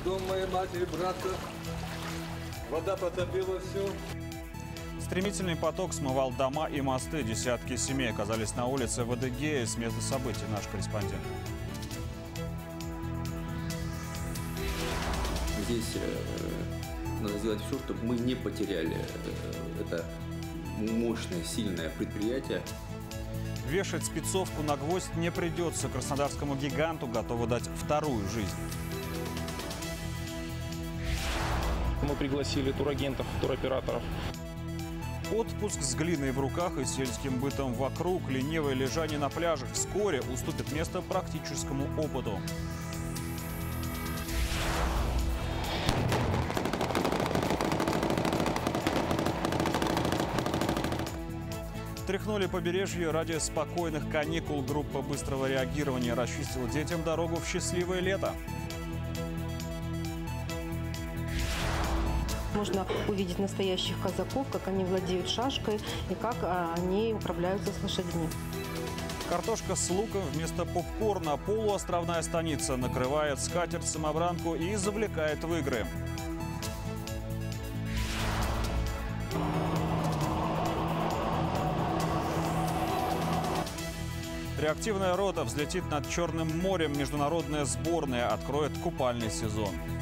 дом моей матери, брата. Вода потопила все. Стремительный поток смывал дома и мосты. Десятки семей оказались на улице в Адыгее. С места событий наш корреспондент. Здесь надо сделать все, чтобы мы не потеряли это мощное, сильное предприятие. Вешать спецовку на гвоздь не придется. Краснодарскому гиганту готовы дать вторую жизнь. Мы пригласили турагентов, туроператоров. Отпуск с глиной в руках и сельским бытом вокруг, ленивое лежание на пляжах вскоре уступит место практическому опыту. Тряхнули побережье ради спокойных каникул. Группа быстрого реагирования расчистила детям дорогу в счастливое лето. Можно увидеть настоящих казаков, как они владеют шашкой и как они управляются с лошадьми. Картошка с луком вместо попкорна. Полуостровная станица накрывает скатерть-самобранку и завлекает в игры. Реактивная рота взлетит над Черным морем. Международная сборная откроет купальный сезон.